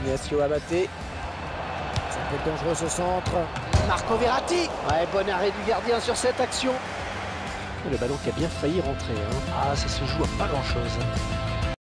Ignacio Abate. Ça peut être dangereux ce centre. Marco Verratti. Ouais, bon arrêt du gardien sur cette action. Le ballon qui a bien failli rentrer. Ah, ça se joue à pas grand-chose.